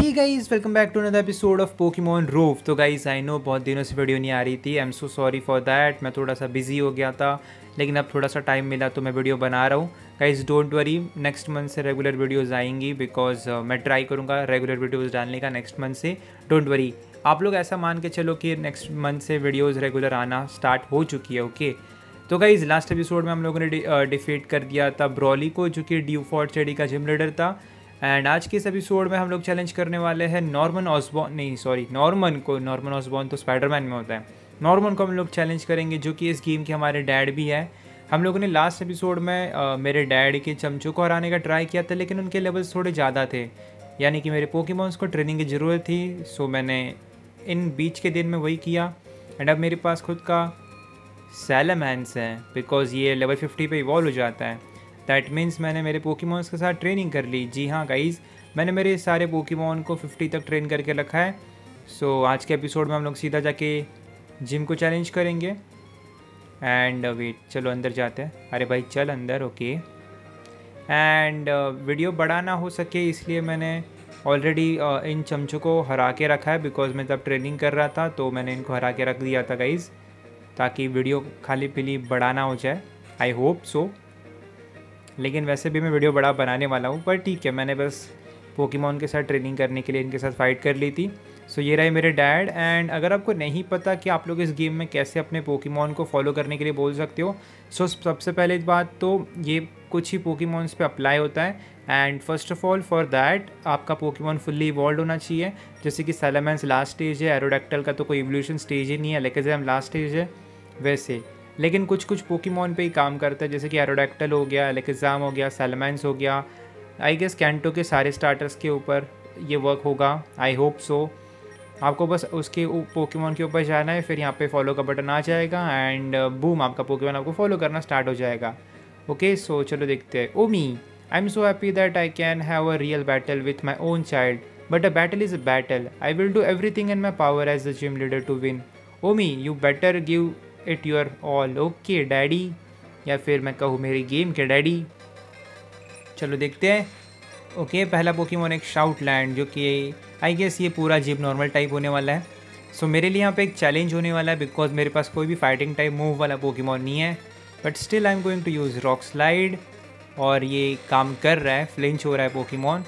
Hey guys, welcome back to another episode of Pokemon Rove. तो guys I know बहुत दिनों से video नहीं आ रही थी। I am so sorry for that. मैं थोड़ा सा बिजी हो गया था, लेकिन अब थोड़ा सा टाइम मिला तो मैं वीडियो बना रहा हूँ। Guys don't worry, next month से रेगुलर वीडियोज़ आएंगी बिकॉज मैं ट्राई करूँगा रेगुलर वीडियोज़ डालने का नेक्स्ट मंथ से। डोंट वरी, आप लोग ऐसा मान के चलो कि नेक्स्ट मंथ से वीडियोज़ रेगुलर आना स्टार्ट हो चुकी है। ओके तो गाइज लास्ट एपिसोड में हम लोगों ने डिफीट कर दिया था ब्रॉली को, जो कि ड्यू फॉर्ट स्टडी का जिम लीडर था। एंड आज के इस एपिसोड में हम लोग चैलेंज करने वाले हैं नॉर्मन को। नॉर्मन ऑसबॉर्न तो स्पाइडरमैन में होता है। नॉर्मन को हम लोग चैलेंज करेंगे, जो कि इस गेम के हमारे डैड भी है। हम लोगों ने लास्ट एपिसोड में मेरे डैड के चमचों को हराने का ट्राई किया था, लेकिन उनके लेवल्स थोड़े ज़्यादा थे, यानी कि मेरे पोकेमॉन्स को ट्रेनिंग की ज़रूरत थी। सो मैंने इन बीच के दिन में वही किया। एंड अब मेरे पास खुद का सैलामेंस है, बिकॉज ये लेवल 50 पे इवॉल्व हो जाता है। दैट मीन्स मैंने मेरे पोकेमॉन्स के साथ ट्रेनिंग कर ली। जी हाँ गाइज़, मैंने मेरे सारे पोकेमॉन को 50 तक ट्रेन करके रखा है। सो आज के एपिसोड में हम लोग सीधा जाके जिम को चैलेंज करेंगे। एंड वेट, चलो अंदर जाते हैं। अरे भाई चल अंदर। ओके एंड वीडियो बड़ा ना हो सके इसलिए मैंने ऑलरेडी इन चमचों को हरा के रखा है, बिकॉज मैं तब ट्रेनिंग कर रहा था तो मैंने इनको हरा के रख दिया था गाइज़, ताकि वीडियो खाली पीली बड़ा ना हो जाए। I hope so. लेकिन वैसे भी मैं वीडियो बड़ा बनाने वाला हूँ, पर ठीक है, मैंने बस पोकेमॉन के साथ ट्रेनिंग करने के लिए इनके साथ फ़ाइट कर ली थी। सो ये रहे मेरे डैड। एंड अगर आपको नहीं पता कि आप लोग इस गेम में कैसे अपने पोकेमॉन को फॉलो करने के लिए बोल सकते हो, सो सबसे पहले बात तो ये कुछ ही पोकेमॉन्स पे अप्लाई होता है। And first of all for that आपका पोकेमॉन फुल्ली इवॉल्व होना चाहिए। जैसे कि सैलामेंस लास्ट स्टेज है, एरोडैक्टल का तो कोई इवोल्यूशन स्टेज ही नहीं है, लेकिन लास्ट स्टेज है वैसे। लेकिन कुछ कुछ पोकेमॉन पे ही काम करता है, जैसे कि एरोडैक्टल हो गया, एलेक्जाम हो गया, सैलामेंस हो गया। आई गेस कैंटो के सारे स्टार्टर्स के ऊपर ये वर्क होगा। I hope so. आपको बस उसके पोकेमॉन के ऊपर जाना है, फिर यहाँ पे फॉलो का बटन आ जाएगा एंड बूम, आपका पोकेमॉन आपको फॉलो करना स्टार्ट हो जाएगा। ओके सो चलो देखते हैं। Oh me, I am so happy that I can have a real battle with my own child, but a battle is a battle. I will do everything in my power as the gym leader to win. Oh me, you better give it your all. Okay daddy, या फिर मैं कहूँ मेरी game के daddy. चलो देखते हैं। Okay पहला पोकेमॉन एक शाउटलैंड, जो कि आई गेस ये पूरा जिम नॉर्मल टाइप होने वाला है। सो मेरे लिए यहाँ पे एक चैलेंज होने वाला है, बिकॉज मेरे पास कोई भी फाइटिंग टाइप मूव वाला पोकेमॉन नहीं है। But still I am going to use rock slide, और ये काम कर रहा है। फ्लिंच हो रहा है Pokemon.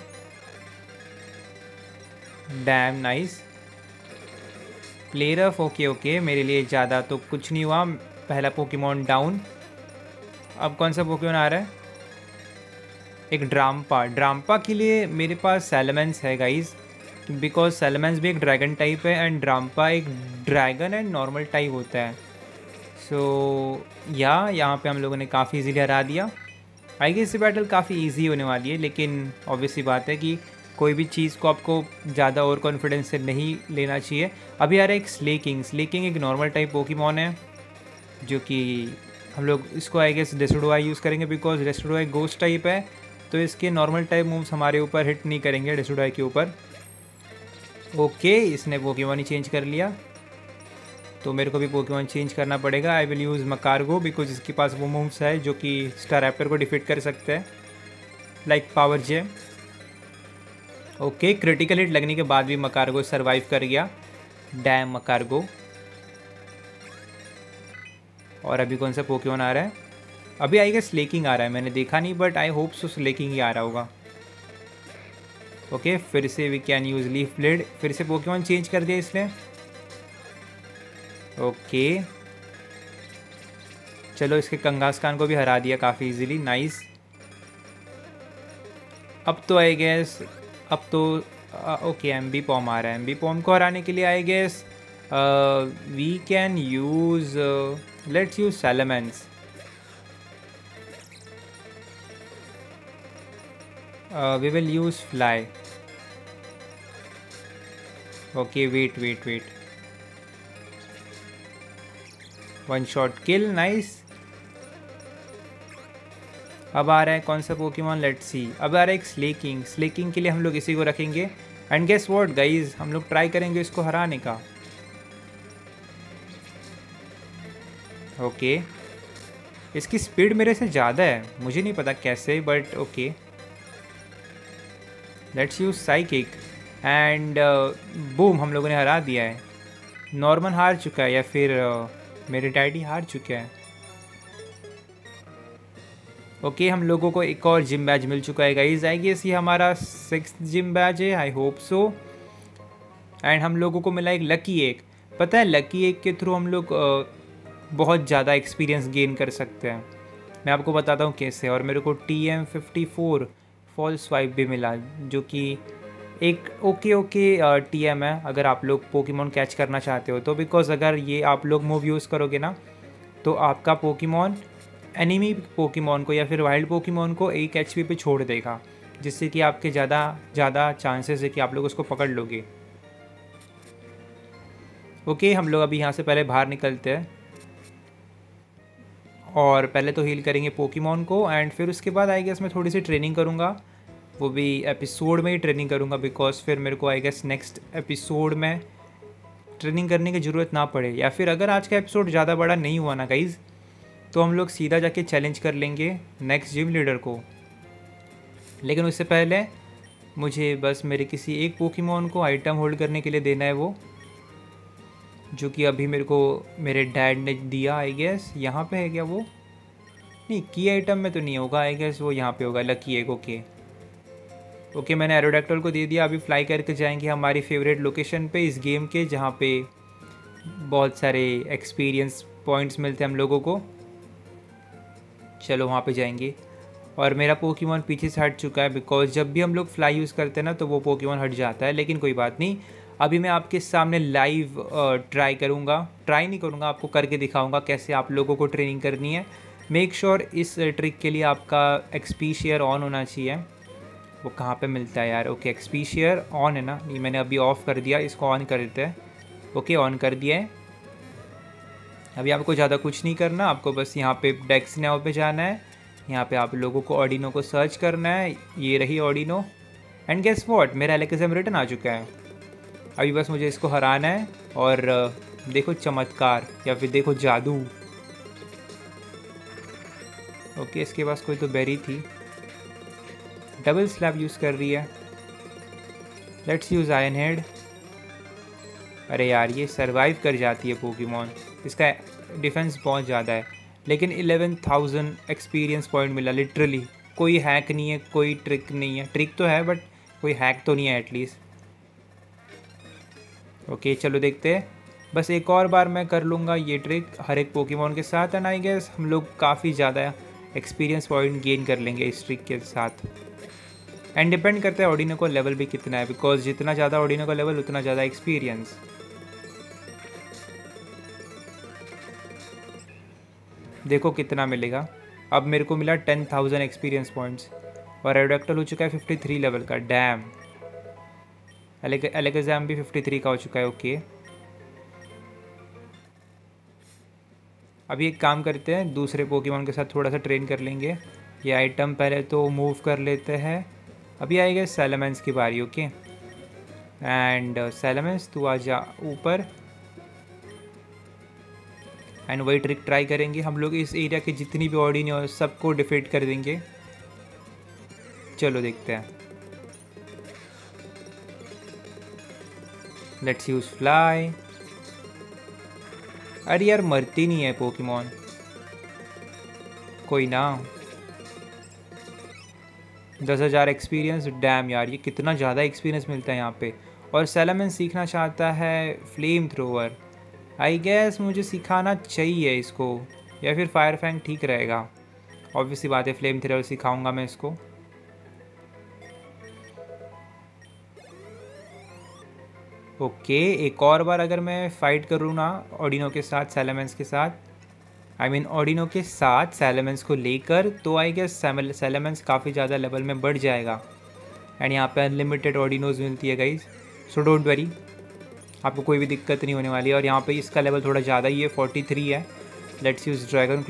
Damn nice. Play rough. Okay okay, मेरे लिए ज़्यादा तो कुछ नहीं हुआ। पहला पोकेमॉन डाउन। अब कौन सा पोकेमॉन आ रहा है? एक ड्राम्पा के लिए मेरे पास सैलामेंस है गाइज, बिकॉज सैलामेंस भी एक ड्रैगन टाइप है एंड ड्राम्पा एक ड्रैगन एंड नॉर्मल टाइप होता है। सो यहाँ पे हम लोगों ने काफ़ी इजीली हरा दिया। आई गेस ये बैटल काफ़ी इजी होने वाली है, लेकिन ऑब्वियसली बात है कि कोई भी चीज़ को आपको ज़्यादा ओवर कॉन्फिडेंस से नहीं लेना चाहिए। अभी आ रहा है एक स्लेकिंग एक नॉर्मल टाइप पोकेमॉन है, जो कि हम लोग इसको आई गेस डेस्ट्रॉय यूज़ करेंगे, बिकॉज डेस्ट्रॉय गोस्ट टाइप है, तो इसके नॉर्मल टाइप मूव्स हमारे ऊपर हिट नहीं करेंगे डेस्ट्रॉय के ऊपर। ओके इसने पोकेमॉन ही चेंज कर लिया, तो मेरे को भी पोकेमॉन चेंज करना पड़ेगा। I will use Magcargo, because इसके पास वो मूव्स है जो कि स्टारैप्टर को डिफीट कर सकते हैं, like power gem. Okay critical hit लगने के बाद भी मकारगो सर्वाइव कर गया। Damn Magcargo. और अभी कौन सा पोकेमॉन आ रहा है? अभी आएगा स्लेकिंग आ रहा है, मैंने देखा नहीं, but I hope so Slaking ही आ रहा होगा। ओके फिर से we can use leaf blade. फिर से पोकेमॉन चेंज कर दिया इसने। ओके चलो इसके कंगास्कान को भी हरा दिया काफ़ी इजीली। नाइस। अब तो आई गेस ओके एम्बी पॉम आ रहा है। एम्बी पॉम को हराने के लिए I guess we can use let's use Salamence. we will use fly. Okay wait, one shot kill. nice. अब आ रहा है कौन सा पोकेमॉन? Let's see. अब आ रहा है एक स्लेकिंग के लिए हम लोग इसी को रखेंगे। एंड गेस व्हाट गाइज, हम लोग ट्राई करेंगे इसको हराने का। ओके इसकी स्पीड मेरे से ज़्यादा है, मुझे नहीं पता कैसे, but okay let's use psychic. And boom, हम लोगों ने हरा दिया है। नॉर्मन हार चुका है या फिर मेरे डैडी हार चुके हैं। ओके, हम लोगों को एक और जिम बैच मिल चुका है गाइज। आई गेस ये हमारा 6th जिम बैच है, आई होप सो। एंड हम लोगों को मिला एक लकी एक। पता है लकी एक के थ्रू हम लोग बहुत ज़्यादा एक्सपीरियंस गेन कर सकते हैं। मैं आपको बताता हूँ कैसे। और मेरे को TM54 फॉल्स स्वाइप भी मिला, जो कि एक ओके TM है अगर आप लोग पोकेमॉन कैच करना चाहते हो तो। बिकॉज अगर ये आप लोग मूव यूज़ करोगे ना तो आपका पोकेमॉन एनिमी पोकेमॉन को या फिर वाइल्ड पोकेमॉन को 1 HP पे छोड़ देगा, जिससे कि आपके ज़्यादा चांसेस है कि आप लोग उसको पकड़ लोगे। ओके, हम लोग अभी यहाँ से पहले बाहर निकलते हैं और पहले तो हील करेंगे पोकेमॉन को। एंड फिर उसके बाद आई गेस मैं थोड़ी सी ट्रेनिंग करूँगा, वो भी एपिसोड में ही ट्रेनिंग करूँगा। बिकॉज फिर मेरे को आई गेस नेक्स्ट एपिसोड में ट्रेनिंग करने की ज़रूरत ना पड़े। या फिर अगर आज का एपिसोड ज़्यादा बड़ा नहीं हुआ ना गाइज़, तो हम लोग सीधा जाके चैलेंज कर लेंगे नेक्स्ट जिम लीडर को। लेकिन उससे पहले मुझे बस मेरे किसी एक पोकेमॉन को आइटम होल्ड करने के लिए देना है, वो जो कि अभी मेरे को मेरे डैड ने दिया। आई गेस यहाँ पे है क्या वो? नहीं, की आइटम में तो नहीं होगा, आई गेस वो यहाँ पे होगा, लकी एक। ओके, मैंने एरोडैक्टल को दे दिया। अभी फ्लाई करके जाएंगे हमारी फेवरेट लोकेशन पे इस गेम के, जहाँ पे बहुत सारे एक्सपीरियंस पॉइंट्स मिलते हैं हम लोगों को। चलो वहाँ पे जाएंगे। और मेरा पोकेमॉन पीछे से हट चुका है, बिकॉज जब भी हम लोग फ्लाई यूज़ करते हैं ना तो वो पोकेमॉन हट जाता है। लेकिन कोई बात नहीं, अभी मैं आपके सामने लाइव ट्राई नहीं करूँगा, आपको करके दिखाऊँगा कैसे आप लोगों को ट्रेनिंग करनी है। मेक श्योर इस ट्रिक के लिए आपका एक्सपी शेयर ऑन होना चाहिए। वो कहाँ पे मिलता है यार? ओके, एक्सपी शेयर ऑन है ना? नहीं, मैंने अभी ऑफ़ कर दिया, इसको ऑन कर देते हैं। ओके, ऑन कर दिया है। अभी आपको ज़्यादा कुछ नहीं करना, आपको बस यहाँ पे डेक्स नाउ पे जाना है। यहाँ पे आप लोगों को ऑर्डिनो को सर्च करना है। ये रही ऑर्डिनो। एंड गेस व्हाट, मेरा एलेक्ज़ाम रिटर्न आ चुका है। अभी बस मुझे इसको हराना है। और देखो चमत्कार या फिर देखो जादू। ओके, इसके पास कोई तो बेरी थी। डबल स्लैप यूज़ कर रही है। Let's use iron head. अरे यार, ये सरवाइव कर जाती है पोकेमॉन, इसका डिफेंस बहुत ज़्यादा है। लेकिन 11,000 एक्सपीरियंस पॉइंट मिला लिटरली। कोई हैक नहीं है, कोई ट्रिक नहीं है। ट्रिक तो है बट कोई हैक तो नहीं है एटलीस्ट। ओके, चलो देखते हैं। बस एक और बार मैं कर लूँगा ये ट्रिक हर एक पोकेमॉन के साथ। एंड आई गेस हम लोग काफ़ी ज़्यादा एक्सपीरियंस पॉइंट गेन कर लेंगे इस ट्रिक के साथ। एंड डिपेंड करता है ऑर्डिनो को लेवल भी कितना है, बिकॉज जितना ज़्यादा ऑर्डिनो का लेवल उतना ज़्यादा एक्सपीरियंस। देखो कितना मिलेगा। अब मेरे को मिला 10,000 एक्सपीरियंस पॉइंट्स। और एरोडैक्टल हो चुका है 53 लेवल का। डैम। एलेक्ज़ाम भी 53 का हो चुका है। ओके, अभी एक काम करते हैं, दूसरे पोकेमॉन के साथ थोड़ा सा ट्रेन कर लेंगे। ये आइटम पहले तो मूव कर लेते हैं। अभी आएगा सैलामेंस की बारी। ओके, एंड सैलामेंस तू आ जा ऊपर। एंड वही ट्रिक ट्राई करेंगे हम लोग। इस एरिया के जितनी भी ऑर्डिनो सबको डिफीट कर देंगे। चलो देखते हैं। Let's use fly. अरे यार, मरती नहीं है पोकेमॉन। कोई ना। 10,000 एक्सपीरियंस। डैम यार, ये कितना ज़्यादा एक्सपीरियंस मिलता है यहाँ पे। और सैलामेंस सीखना चाहता है फ्लेम थ्रोवर। आई गेस मुझे सिखाना चाहिए इसको, या फिर फायर फैंग ठीक रहेगा। ऑब्वियसली बात है, फ्लेम थ्रोवर सिखाऊंगा मैं इसको। ओके, एक और बार अगर मैं फ़ाइट करूँ ना ऑर्डिनो के साथ, सैलामेंस के साथ, आई मीन ऑर्डिनो के साथ सैलामेंस को लेकर, तो आई गेस सैलामेंस काफ़ी ज़्यादा लेवल में बढ़ जाएगा। एंड यहाँ पे अनलिमिटेड ऑर्डिनोज मिलती है गाइज, सो डोंट वरी, आपको कोई भी दिक्कत नहीं होने वाली है। और यहाँ पे इसका लेवल थोड़ा ज़्यादा ही है, 43 है। Let's use dragon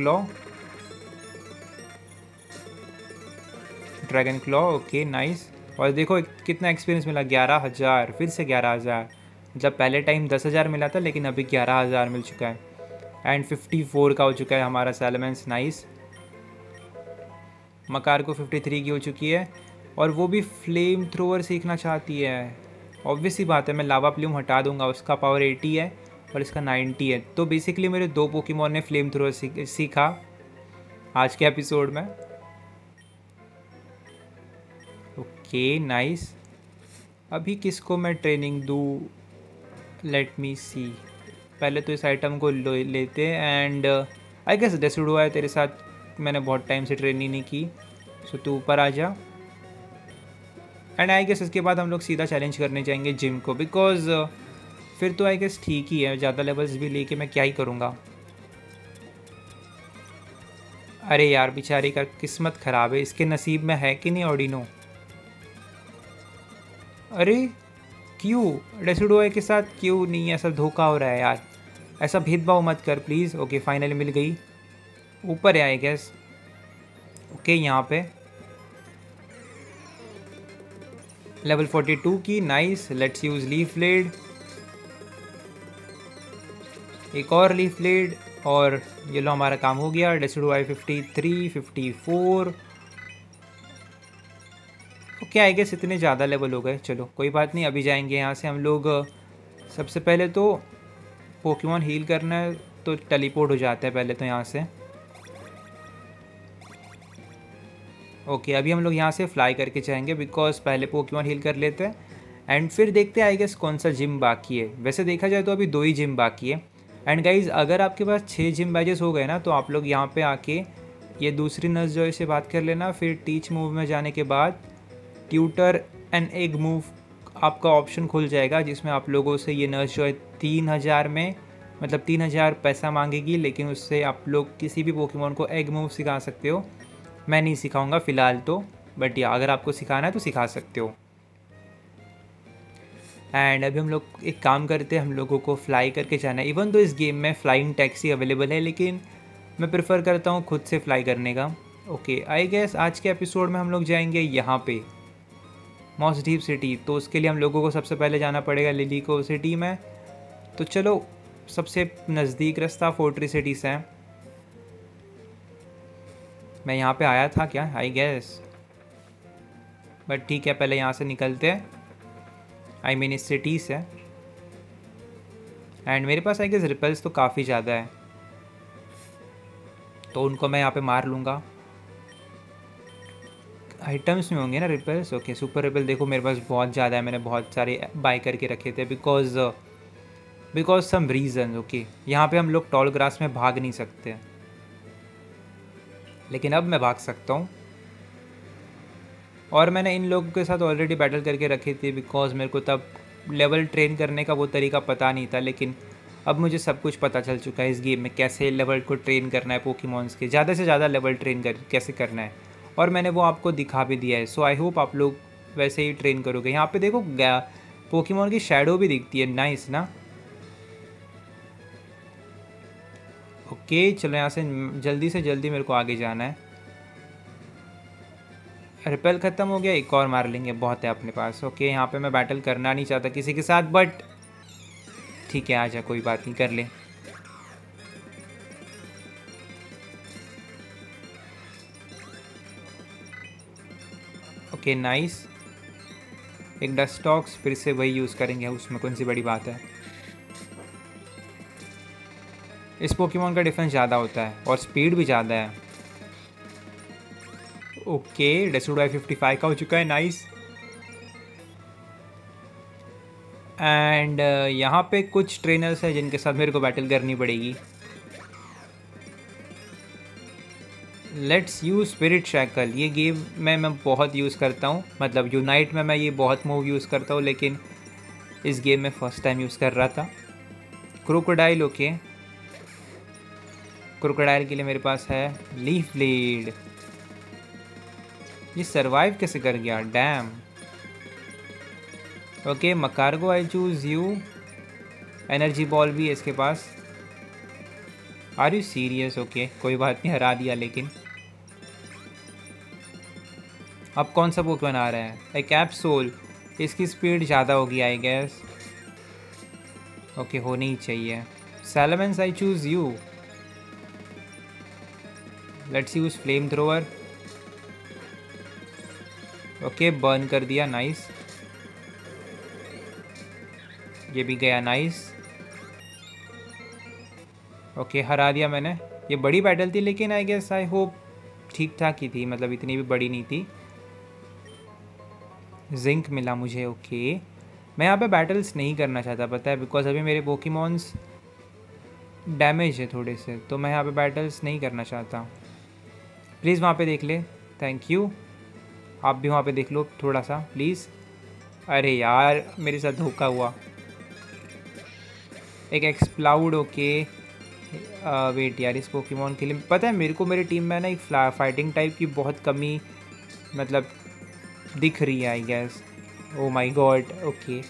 claw. Okay, nice. और देखो कितना एक्सपीरियंस मिला, 11,000। फिर से 11,000। मतलब पहले टाइम 10,000 मिला था, लेकिन अभी 11,000 मिल चुका है। एंड 54 का हो चुका है हमारा सैलामेंस। नाइस। मकार को 53 की हो चुकी है। और वो भी फ्लेम थ्रोवर सीखना चाहती है। ऑब्वियस ही बात है, मैं लावा प्लूम हटा दूंगा, उसका पावर 80 है और इसका 90 है। तो बेसिकली मेरे 2 पोकेमॉन ने फ्लेम थ्रोअर सीखा आज के एपिसोड में। Okay nice. अभी किसको मैं ट्रेनिंग दूँ, लेट मी सी। पहले तो इस आइटम को लेते हैं एंड आई गेस डेसिडुआ है तेरे साथ, मैंने बहुत टाइम से ट्रेनिंग नहीं की, सो तू ऊपर आ जा। एंड आई गेस इसके बाद हम लोग सीधा चैलेंज करने जाएंगे जिम को, बिकॉज फिर तो आई गेस ठीक ही है, ज़्यादा लेवल्स भी लेके मैं क्या ही करूँगा। अरे यार बेचारी का किस्मत ख़राब है, इसके नसीब में है कि नहीं ऑर्डिनो। अरे क्यों डेसिडुआ के साथ क्यों नहीं, ऐसा धोखा हो रहा है यार, ऐसा भेदभाव मत कर प्लीज़। ओके फाइनली मिल गई, ऊपर है आई गेस। ओके यहाँ पे लेवल 42 की, nice. Let's use leaf blade, एक और लीफ ब्लेड और ये लो हमारा काम हो गया। डेसिडुआ 53, 54। ओके आई गेस इतने ज़्यादा लेवल हो गए, चलो कोई बात नहीं। अभी जाएंगे यहाँ से हम लोग। सबसे पहले तो पोकेमॉन हील करना है तो टेलीपोर्ट हो जाता है पहले तो यहाँ से। ओके अभी हम लोग यहाँ से फ्लाई करके जाएंगे, बिकॉज पहले पोकेमॉन हील कर लेते हैं एंड फिर देखते हैं आई गेस कौन सा जिम बाकी है। वैसे देखा जाए तो अभी 2 ही जिम बाकी है। एंड गाइज अगर आपके पास 6 जिम बैजेस हो गए ना, तो आप लोग यहाँ पे आके ये दूसरी नर्स जॉय से बात कर लेना। फिर टीच मूव में जाने के बाद ट्यूटर एंड एग मूव आपका ऑप्शन खुल जाएगा, जिसमें आप लोगों से ये नर्स जॉय 3000 में, मतलब 3000 पैसा मांगेगी, लेकिन उससे आप लोग किसी भी पोकेमॉन को एग मूव सिखा सकते हो। मैं नहीं सिखाऊंगा फ़िलहाल तो, बट या अगर आपको सिखाना है तो सिखा सकते हो। एंड अभी हम लोग एक काम करते हैं, हम लोगों को फ्लाई करके जाना है। इवन तो इस गेम में फ्लाइंग टैक्सी अवेलेबल है, लेकिन मैं प्रेफर करता हूँ खुद से फ्लाई करने का। ओके आई गेस आज के एपिसोड में हम लोग जाएंगे यहाँ पे मॉस डीप सिटी। तो उसके लिए हम लोगों को सबसे पहले जाना पड़ेगा लिलीको सिटी में। तो चलो सबसे नज़दीक रास्ता फोर्ट्री सिटी से है। मैं यहाँ पे आया था क्या आई गेस, बट ठीक है पहले यहाँ से निकलते हैं। आई मीन इस सिटी से। एंड मेरे पास आई गेस रिपल्स तो काफ़ी ज़्यादा है, तो उनको मैं यहाँ पे मार लूँगा। आइटम्स में होंगे ना रिपल्स। ओके सुपर रिपल देखो मेरे पास बहुत ज़्यादा है, मैंने बहुत सारे बाय करके रखे थे बिकॉज सम रीज़न। ओके यहाँ पे हम लोग टॉल ग्रास में भाग नहीं सकते, लेकिन अब मैं भाग सकता हूँ। और मैंने इन लोगों के साथ ऑलरेडी बैटल करके रखी थी, बिकॉज मेरे को तब लेवल ट्रेन करने का वो तरीका पता नहीं था, लेकिन अब मुझे सब कुछ पता चल चुका है इस गेम में, कैसे लेवल को ट्रेन करना है, पोकेमॉन्स के ज़्यादा से ज़्यादा लेवल ट्रेन कैसे करना है, और मैंने वो आपको दिखा भी दिया है। सो आई होप आप लोग वैसे ही ट्रेन करोगे। यहाँ पे देखो पोकेमॉन की शैडो भी दिखती है, नाइस ना। ओके चलो यहाँ से जल्दी मेरे को आगे जाना है। रिपेल ख़त्म हो गया, एक और मार लेंगे, बहुत है अपने पास। ओके यहाँ पे मैं बैटल करना नहीं चाहता किसी के साथ, बट ठीक है आजा, कोई बात नहीं, कर ले। ओके नाइस, एक डस्टॉक्स फिर से वही यूज़ करेंगे, उसमें कौन सी बड़ी बात है। इस पोकेमॉन का डिफेंस ज़्यादा होता है और स्पीड भी ज़्यादा है। ओके डेसिडुआ 55 का हो चुका है, नाइस। एंड यहाँ पे कुछ ट्रेनर्स हैं जिनके साथ मेरे को बैटल करनी पड़ेगी। Let's use spirit shackle. ये गेम में मैं बहुत यूज़ करता हूँ, मतलब यूनाइट में मैं ये बहुत मूव यूज़ करता हूँ, लेकिन इस गेम में फ़र्स्ट टाइम यूज़ कर रहा था। क्रोकोडाइल, ओके क्रोकोडाइल के लिए मेरे पास है लीफ ब्लेड। ये सरवाइव कैसे कर गया, damn. Okay Magcargo I choose you. Energy ball भी है इसके पास। Are you serious. ओके कोई बात नहीं, हरा दिया। लेकिन अब कौन सा पोकेमॉन आ रहा है, एक कैप्सूल। इसकी स्पीड ज़्यादा होगी आई गेस। ओके होनी ही चाहिए। Salamence I choose you. Let's use flamethrower. Okay burn कर दिया, नाइस। ये भी गया, नाइस। ओके, हरा दिया मैंने। ये बड़ी बैटल थी लेकिन आई गेस आई होप ठीक ठाक ही थी, मतलब इतनी भी बड़ी नहीं थी। जिंक मिला मुझे, ओके। मैं यहाँ पे बैटल्स नहीं करना चाहता, पता है, बिकॉज अभी मेरे पोकेमॉन्स डैमेज है थोड़े से, तो मैं यहाँ पे बैटल्स नहीं करना चाहता। प्लीज़ वहाँ पे देख ले, थैंक यू। आप भी वहाँ पे देख लो थोड़ा सा प्लीज़। अरे यार मेरे साथ धोखा हुआ। एक एक्सप्लाउड, ओके। वेट यार, इस पोकेमॉन के लिए पता है मेरे को मेरी टीम में ना एक फाइटिंग टाइप की बहुत कमी मतलब दिख रही है I guess. Oh my god, okay.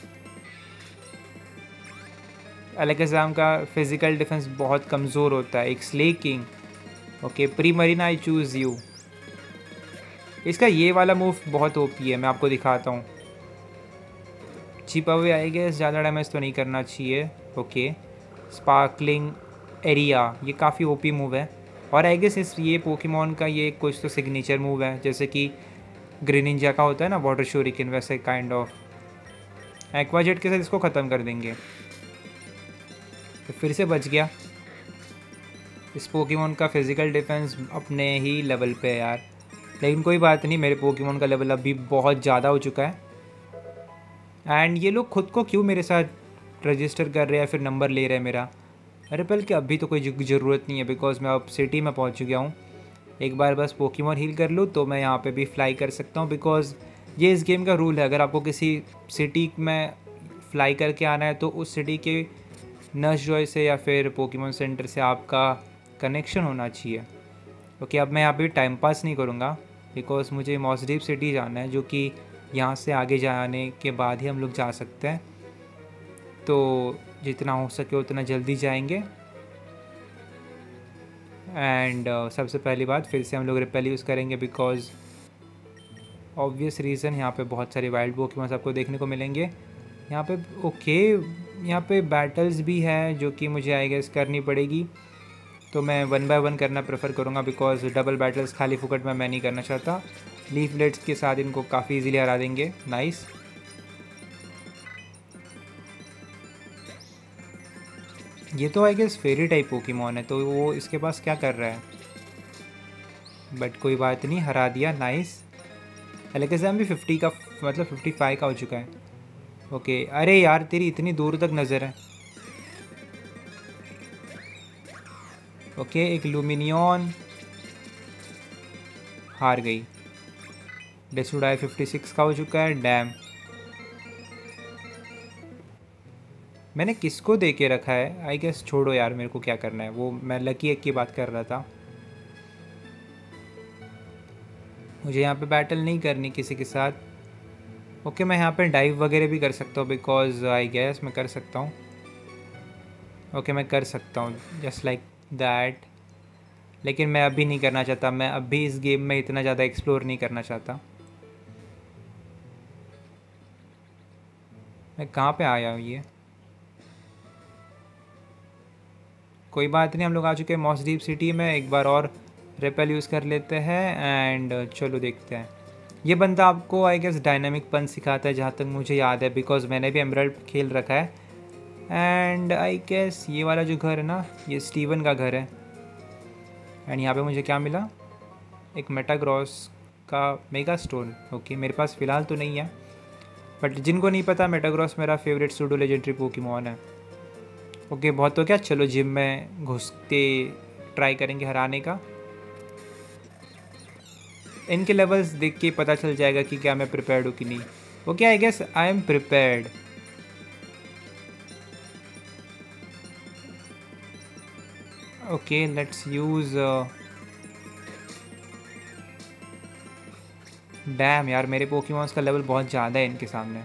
Alakazam का फिज़िकल डिफेंस बहुत कमज़ोर होता है। एक Slaking, okay. Primarina, I choose you. इसका ये वाला मूव बहुत ओपी है, मैं आपको दिखाता हूँ। चिप अवे आई गेस, ज़्यादा डैमेज तो नहीं करना चाहिए, ओके। स्पार्कलिंग एरिया, ये काफ़ी ओपी मूव है। और आई गेस इस ये पोकेमॉन का ये कुछ तो सिग्नेचर मूव है, जैसे कि ग्रेनिंजा का होता है ना वाटर शोरिकन, वैसे काइंड ऑफ। एक्वाजेट के साथ इसको ख़त्म कर देंगे। तो फिर से बच गया। इस पोकेमॉन का फिज़िकल डिफेंस अपने ही लेवल पे है यार, लेकिन कोई बात नहीं, मेरे पोकेमॉन का लेवल अभी बहुत ज़्यादा हो चुका है। एंड ये लोग खुद को क्यों मेरे साथ रजिस्टर कर रहे हैं, फिर नंबर ले रहे हैं मेरा। अरे बल्कि अभी तो कोई ज़रूरत नहीं है, बिकॉज मैं अब सिटी में पहुंच चुका हूँ। एक बार बस पोकेमॉन हील कर लूँ तो मैं यहाँ पे भी फ्लाई कर सकता हूँ, बिकॉज ये इस गेम का रूल है। अगर आपको किसी सिटी में फ्लाई करके आना है तो उस सिटी के नर्स जॉय से या फिर पोकेमॉन सेंटर से आपका कनेक्शन होना चाहिए। ओके, अब मैं यहाँ पे टाइम पास नहीं करूँगा, बिकॉज मुझे मॉसडीप सिटी जाना है, जो कि यहाँ से आगे जाने के बाद ही हम लोग जा सकते हैं। तो जितना हो सके उतना जल्दी जाएंगे। एंड सबसे पहली बात, फिर से हम लोग रिपेल यूज़ करेंगे, बिकॉज ऑब्वियस रीज़न, यहाँ पे बहुत सारे वाइल्ड पोकेमॉन्स आपको देखने को मिलेंगे यहाँ पे। ओके, यहाँ पे बैटल्स भी है जो कि मुझे आई गेस करनी पड़ेगी, तो मैं 1 बाय 1 करना प्रेफर करूँगा, बिकॉज डबल बैटल्स खाली फुकट में मैं नहीं करना चाहता। लीफलेट्स के साथ इनको काफ़ी इजीली हरा देंगे, नाइस। ये तो I guess fairy type Pokemon है, तो वो इसके पास क्या कर रहा है, बट कोई बात नहीं, हरा दिया, नाइस। अलकज़ाम भी 50 का मतलब 55 का हो चुका है, ओके। अरे यार तेरी इतनी दूर तक नज़र है, ओके। एक लुमिनियन, हार गई। डेसुडाई 56 का हो चुका है, डैम। मैंने किसको दे के रखा है, आई गेस छोड़ो यार, मेरे को क्या करना है, वो मैं लकी एक की बात कर रहा था। मुझे यहाँ पे बैटल नहीं करनी किसी के साथ। ओके, मैं यहाँ पे डाइव वगैरह भी कर सकता हूँ, बिकॉज आई गेस मैं कर सकता हूँ। ओके, मैं कर सकता हूँ जस्ट लाइक दैट, लेकिन मैं अभी नहीं करना चाहता। मैं अभी इस गेम में इतना ज़्यादा एक्सप्लोर नहीं करना चाहता। मैं कहाँ पे आया हूँ ये, कोई बात नहीं, हम लोग आ चुके हैं मॉसडीप सिटी में। एक बार और रेपेल यूज़ कर लेते हैं एंड चलो देखते हैं। ये बंदा आपको आई गेस डायनामिक पंच सिखाता है, जहाँ तक मुझे याद है, बिकॉज मैंने भी एमराल्ड खेल रखा है। एंड आई गेस ये वाला जो घर है ना, ये स्टीवन का घर है। एंड यहाँ पे मुझे क्या मिला, एक मेटाग्रॉस का मेगा स्टोन, ओके। मेरे पास फ़िलहाल तो नहीं है, बट जिनको नहीं पता, मेटाग्रॉस मेरा फेवरेट सूडो लेजेंडरी पोकेमॉन है। ओके, बहुत तो क्या, चलो जिम में घुस के ट्राई करेंगे हराने का। इनके लेवल्स देख के पता चल जाएगा कि क्या मैं प्रिपेयर्ड हूँ कि नहीं। Okay, I guess I am prepared. Okay, let's use damn. यार मेरे पोकेमॉन्स का लेवल बहुत ज़्यादा है इनके सामने।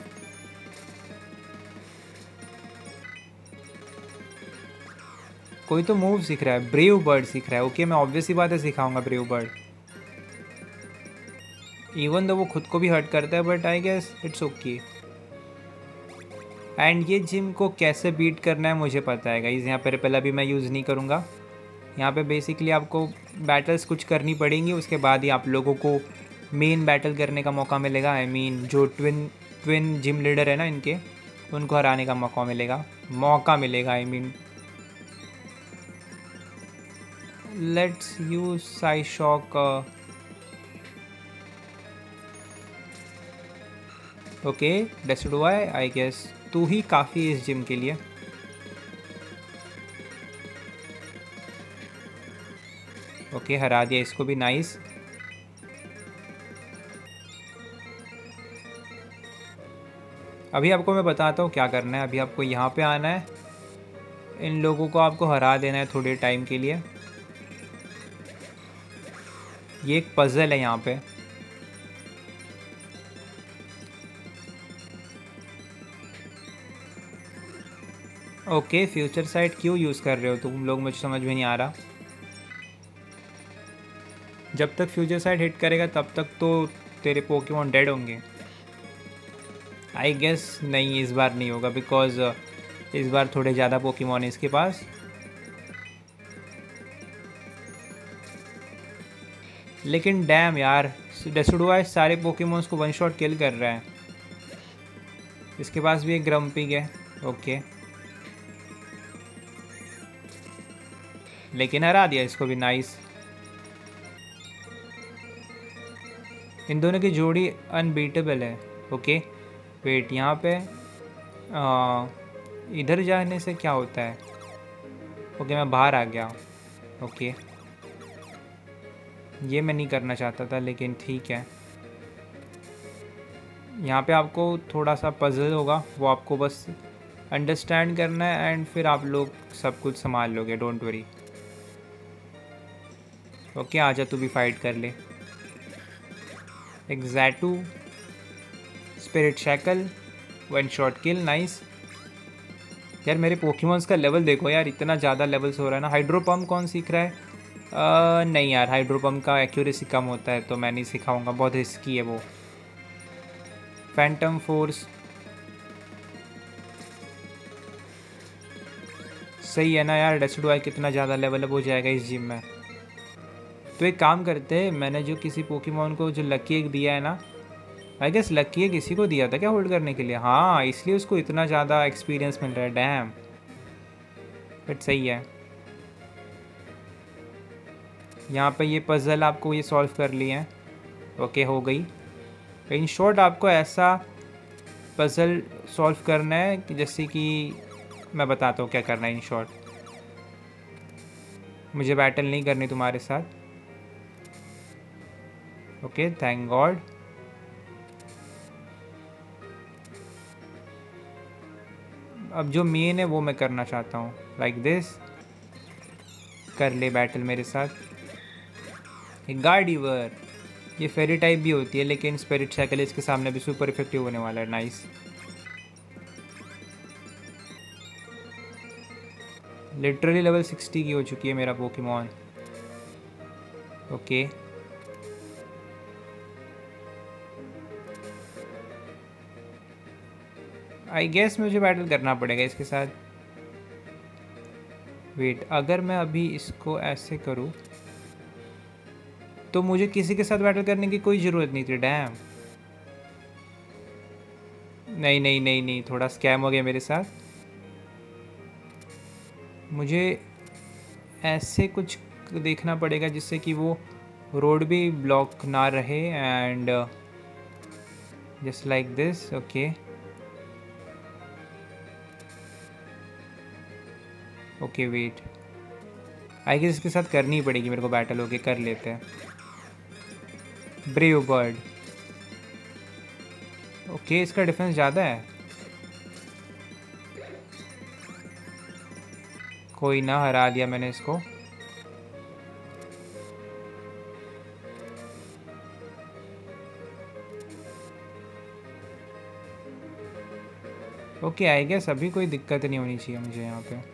कोई तो मूव सीख रहा है, ब्रेव बर्ड सीख रहा है। ओके, मैं ऑब्वियस ही बात है सिखाऊंगा ब्रेव बर्ड, इवन दो वो खुद को भी हर्ट करता है, but I guess it's okay. And ये जिम को कैसे बीट करना है मुझे पता है गाइस। यहाँ पर पहले भी मैं यूज़ नहीं करूँगा। यहाँ पे बेसिकली आपको बैटल्स कुछ करनी पड़ेंगी, उसके बाद ही आप लोगों को मेन बैटल करने का मौका मिलेगा। आई मीन जो ट्विन जिम लीडर है ना इनके, उनको हराने का मौका मिलेगा I mean. Let's use psyshock. Okay Decidueye, I guess तू ही काफ़ी इस जिम के लिए। ओके हरा दिया इसको भी, नाइस। अभी आपको मैं बताता हूँ क्या करना है। अभी आपको यहाँ पे आना है, इन लोगों को आपको हरा देना है थोड़े टाइम के लिए। ये एक पजल है यहाँ पे। ओके फ्यूचर साइट क्यों यूज़ कर रहे हो तुम लोग, मुझे समझ में नहीं आ रहा। जब तक फ्यूचर साइट हिट करेगा तब तक तो तेरे पोकेमॉन डेड होंगे। आई गेस नहीं, इस बार नहीं होगा बिकॉज इस बार थोड़े ज़्यादा पोकेमॉन है इसके पास। लेकिन डैम यार, डेसिडुआई सारे पोकेमॉन्स को वन शॉट किल कर रहा है। इसके पास भी एक ग्रम्पिग है। ओके लेकिन हरा दिया इसको भी, नाइस। इन दोनों की जोड़ी अनबीटेबल है। ओके वेट, यहाँ पे इधर जाने से क्या होता है। ओके मैं बाहर आ गया। ओके ये मैं नहीं करना चाहता था लेकिन ठीक है। यहाँ पे आपको थोड़ा सा पजल होगा, वो आपको बस अंडरस्टैंड करना है एंड फिर आप लोग सब कुछ संभाल लोगे, डोंट वरी। ओके आजा तू भी फाइट कर ले। Exeggutor, spirit shackle, one shot kill, nice. यार मेरे पोकेमॉन्स का लेवल देखो यार, इतना ज़्यादा लेवल्स हो रहा है ना। हाइड्रो पम्प कौन सीख रहा है? नहीं यार, हाइड्रो पम्प का एक्यूरेसी कम होता है तो मैं नहीं सिखाऊंगा, बहुत रिस्की है वो। फैंटम फोर्स सही है ना यार। डेसिडुआई कितना ज़्यादा लेवल अप हो जाएगा इस जिम में। तो एक काम करते हैं, मैंने जो किसी पोकेमॉन को जो लकी एक दिया है ना, आई गेस लकी एक किसी को दिया था क्या होल्ड करने के लिए, हाँ इसलिए उसको इतना ज़्यादा एक्सपीरियंस मिल रहा है। डैम बट सही है। यहाँ पे ये पजल आपको ये सॉल्व कर लिए हैं। ओके हो गई। इन शॉर्ट आपको ऐसा पजल सॉल्व करना है कि जैसे कि मैं बताता हूँ क्या करना है। इन शॉर्ट मुझे बैटल नहीं करनी तुम्हारे साथ। Okay thank god. अब जो मेन है वो मैं करना चाहता हूँ, लाइक दिस। कर ले बैटल मेरे साथ। एक गार्डीवर, ये फेरी टाइप भी होती है लेकिन स्पिरिट साइकिल इसके सामने भी सुपर इफेक्टिव होने वाला है, नाइस। लिटरली लेवल 60 की हो चुकी है मेरा पोकेमॉन। ओके आई गेस मुझे बैटल करना पड़ेगा इसके साथ। वेट, अगर मैं अभी इसको ऐसे करूँ तो मुझे किसी के साथ बैटल करने की कोई ज़रूरत नहीं थी। डैम नहीं नहीं नहीं नहीं, थोड़ा स्कैम हो गया मेरे साथ। मुझे ऐसे कुछ देखना पड़ेगा जिससे कि वो रोड भी ब्लॉक ना रहे and just like this. Okay okay wait, I guess इसके साथ करनी ही पड़ेगी मेरे को बैटल। ओके कर लेते हैं। ब्रेव बर्ड, ओके इसका डिफेंस ज़्यादा है। कोई ना, हरा दिया मैंने इसको। ओके आई गेस अभी कोई दिक्कत नहीं होनी चाहिए मुझे यहाँ पे।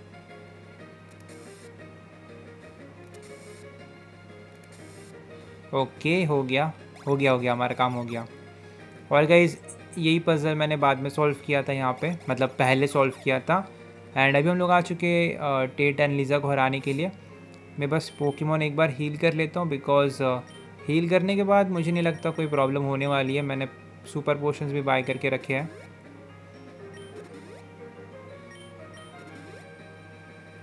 ओके हो गया हो गया हो गया, हमारा काम हो गया। और गाइस यही पजल मैंने बाद में सॉल्व किया था यहाँ पे, मतलब पहले सॉल्व किया था। एंड अभी हम लोग आ चुके टेट एंड लीज़ा को हराने के लिए। मैं बस पोकेमॉन एक बार हील कर लेता हूँ बिकॉज हील करने के बाद मुझे नहीं लगता कोई प्रॉब्लम होने वाली है। मैंने सुपर पोशंस भी बाय करके रखे हैं।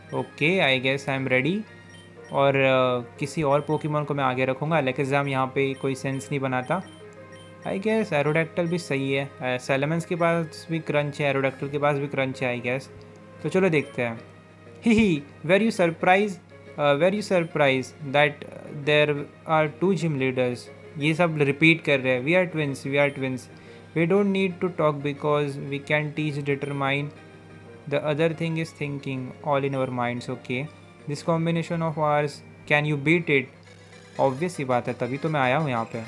Okay, I guess I am ready. और किसी और पोकेमॉन को मैं आगे रखूँगा। लेकिन यहाँ पे कोई सेंस नहीं बनाता। आई गेस एरोडैक्टल भी सही है। सैलमन्स के पास भी क्रंच है, एरोडैक्टल के पास भी क्रंच है आई गेस। तो चलो देखते हैं। He were you surprise that there are two gym leaders. ये सब रिपीट कर रहे हैं। We are twins, we are twins, we don't need to talk because we can teach determine the other thing is thinking all in our minds. Okay, this combination of ours, can you beat it. Obvious ही बात है, तभी तो मैं आया हूँ यहाँ पे।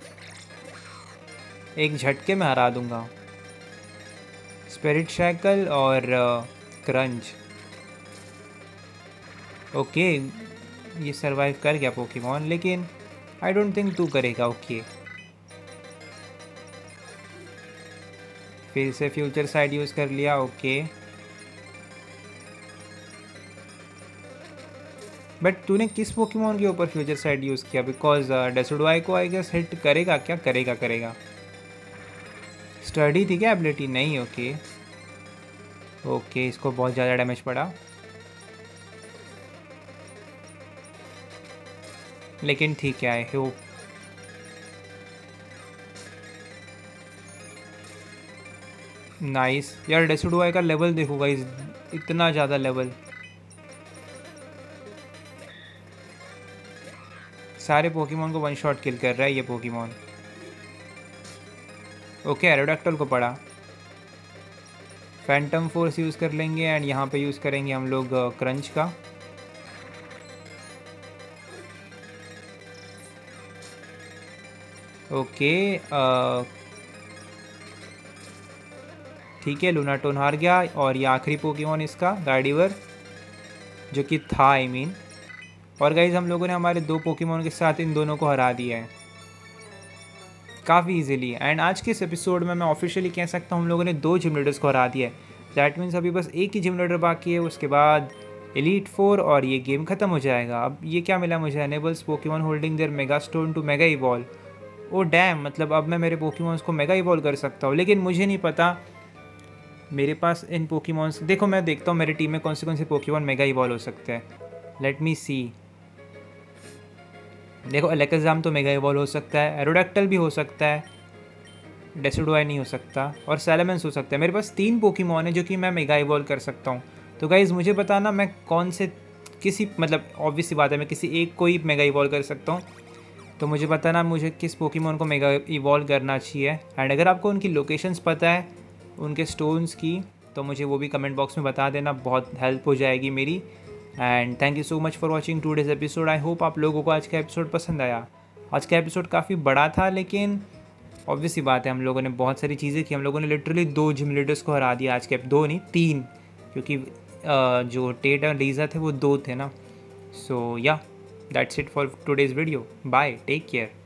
एक झटके में हरा दूंगा। स्पिरिट शैकल और क्रंच। ओके, ये सरवाइव कर गया पोकेमॉन, लेकिन आई डोंट थिंक तू करेगा। ओके, फिर से फ्यूचर साइड यूज़ कर लिया। ओके, बट तूने किस पोकेमॉन के ऊपर फ्यूचर साइड यूज़ किया? बिकॉज डेसुडवाई को आई गेस हिट करेगा क्या? करेगा। स्टडी थी क्या एबिलिटी? नहीं। ओके, इसको बहुत ज़्यादा डैमेज पड़ा, लेकिन ठीक है। I hope nice. यार डेसुडवाई का लेवल देखो गाइस, इतना ज़्यादा लेवल। सारे पोकेमॉन को वन शॉट किल कर रहा है ये पोकेमॉन। ओके, एरोडैक्टल को पड़ा। फैंटम फोर्स यूज़ कर लेंगे एंड यहाँ पे यूज़ करेंगे हम लोग क्रंच का। ओके, ठीक है, लूनाटोन हार गया। और ये आखिरी पोकेमॉन इसका गार्डिवर, जो कि था आई मीन। और गाइज हम लोगों ने हमारे 2 पोकेमॉन के साथ इन दोनों को हरा दिया है काफ़ी इजीली। एंड आज के इस एपिसोड में मैं ऑफिशियली कह सकता हूँ हम लोगों ने 2 जिम लीडर्स को हरा दिया है। दैट मीन्स अभी बस एक ही जिम लीडर बाकी है, उसके बाद एलीट 4 और ये गेम ख़त्म हो जाएगा। अब ये क्या मिला मुझे? Enables Pokemon holding their mega stone to mega evolve. Oh damn, मतलब अब मैं मेरे पोकेमॉन्स को मेगा इवॉल्व कर सकता हूँ। लेकिन मुझे नहीं पता मेरे पास इन पोकेमॉन्स, देखो मैं देखता हूँ मेरी टीम में कौन से पोकेमॉन मेगा इवॉल्व हो सकते हैं। Let me see. देखो अलेकज़ाम तो मेगा इवॉल्व हो सकता है, एरोडैक्टल भी हो सकता है, डेसिडुआई नहीं हो सकता, और सैलमन्स हो सकता है। मेरे पास 3 पोकेमॉन है जो कि मैं मेगा इवॉल्व कर सकता हूँ। तो गाइज़ मुझे बताना मैं कौन से, किसी मतलब ऑब्वियस सी बात है मैं किसी एक को ही मेगा इवॉल्व कर सकता हूँ। तो मुझे बताना मुझे किस पोकेमॉन को मेगा इवॉल्व करना चाहिए। एंड अगर आपको उनकी लोकेशंस पता है उनके स्टोन्स की, तो मुझे वो भी कमेंट बॉक्स में बता देना, बहुत हेल्प हो जाएगी मेरी। And thank you so much for watching today's episode. I hope आप लोगों को आज का एपिसोड पसंद आया। आज का एपिसोड काफ़ी बड़ा था, लेकिन ऑब्वियस सी बात है हम लोगों ने बहुत सारी चीज़ें की। हम लोगों ने लिटरली 2 जिम लीडर्स को हरा दिया आज के, 2 नहीं 3, क्योंकि जो टेट और लीजा थे वो 2 थे ना। So yeah that's it for today's video. Bye, take care.